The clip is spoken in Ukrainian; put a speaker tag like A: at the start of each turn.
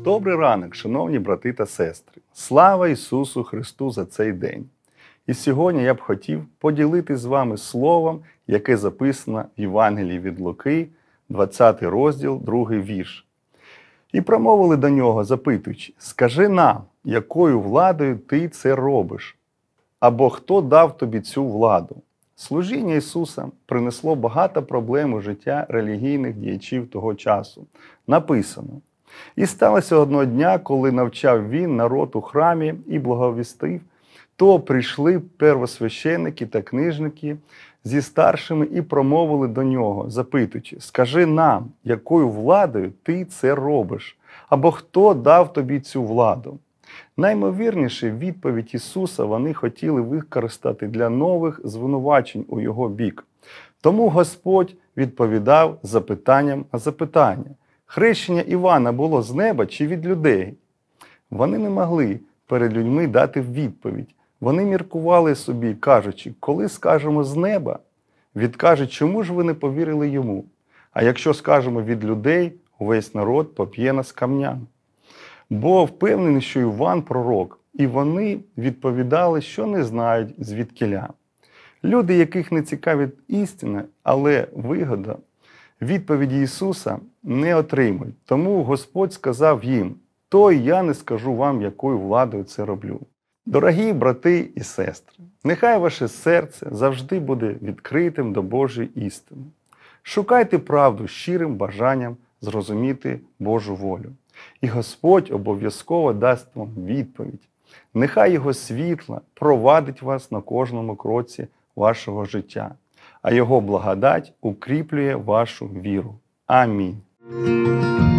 A: Добрий ранок, шановні брати та сестри! Слава Ісусу Христу за цей день! І сьогодні я б хотів поділитися з вами словом, яке записано в Євангелії від Луки, 20 розділ, 2 вірш. І промовили до нього, запитуючи: «Скажи нам, якою владою ти це робиш? Або хто дав тобі цю владу?» Служіння Ісуса принесло багато проблем у життя релігійних діячів того часу. Написано: «І сталося одного дня, коли навчав він народ у храмі і благовістив, то прийшли первосвященники та книжники зі старшими і промовили до нього, запитуючи: «Скажи нам, якою владою ти це робиш? Або хто дав тобі цю владу?» Наймовірніше, відповідь Ісуса вони хотіли використати для нових звинувачень у його бік. Тому Господь відповідав запитанням на запитання. Хрещення Івана було з неба чи від людей? Вони не могли перед людьми дати відповідь. Вони міркували собі, кажучи: коли скажемо з неба, відкажуть, чому ж ви не повірили йому? А якщо скажемо від людей, увесь народ поп'є нас камнями. Бо впевнений, що Іван пророк, і вони відповідали, що не знають звідкіля. Люди, яких не цікавить істина, але вигода, відповіді Ісуса не отримують. Тому Господь сказав їм: «То й я не скажу вам, якою владою це роблю». Дорогі брати і сестри, нехай ваше серце завжди буде відкритим до Божої істини. Шукайте правду щирим бажанням зрозуміти Божу волю. І Господь обов'язково дасть вам відповідь. Нехай Його світло провадить вас на кожному кроці вашого життя, а Його благодать укріплює вашу віру. Амінь.